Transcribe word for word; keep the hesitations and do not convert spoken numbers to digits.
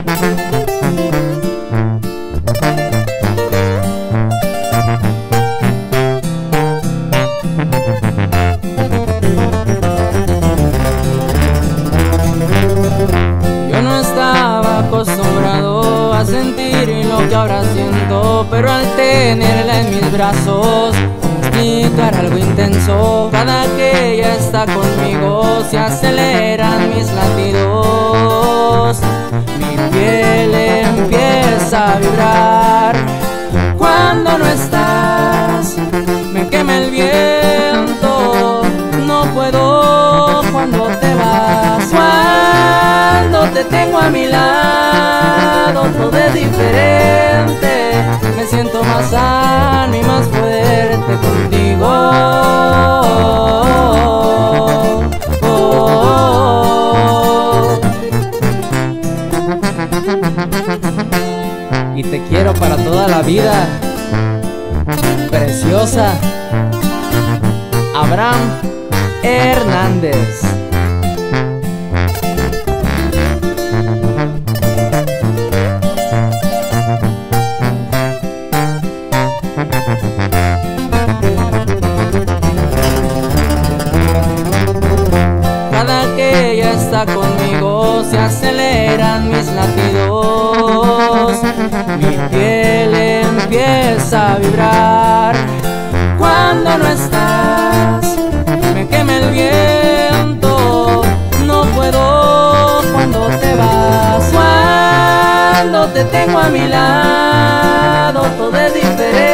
Yo no estaba acostumbrado a sentir lo que ahora siento, pero al tenerla en mis brazos explicar algo intenso. Cada que ella está conmigo se aceleran mis latidos, mi piel empieza a vibrar. Cuando no estás me quema el viento, no puedo cuando te vas. Cuando te tengo a mi lado todo es diferente, me siento más sano y más fuerte contigo. Oh, oh, oh. Y te quiero para toda la vida, preciosa. Abraham Hernández. Cada que ella está conmigo se aceleran mis latidos, mi piel empieza a vibrar. Cuando no estás me quema el viento, no puedo cuando te vas. Cuando te tengo a mi lado todo es diferente,